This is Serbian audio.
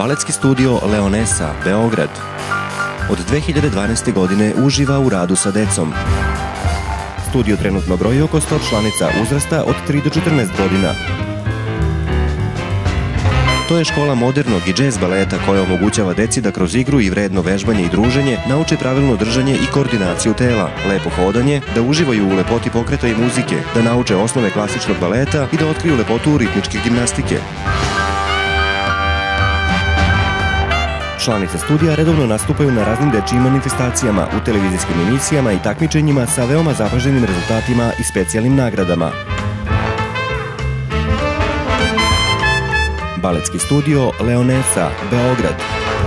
Baletski studio Leonesa, Beograd. Od 2012. godine uživa u radu sa decom. Studio trenutno broji oko 100 članica uzrasta od 3 do 14 godina. To je škola modernog i džez baleta koja omogućava deci da kroz igru i vredno vežbanje i druženje nauče pravilno držanje i koordinaciju tela, lepo hodanje, da uživaju u lepoti pokreta i muzike, da nauče osnove klasičnog baleta i da otkriju lepotu ritmičke gimnastike. Članice studija redovno nastupaju na raznim dečijim manifestacijama, u televizijskim emisijama i takmičenjima sa veoma zapaženim rezultatima i specijalnim nagradama. Baletski studio Leonesa, Beograd.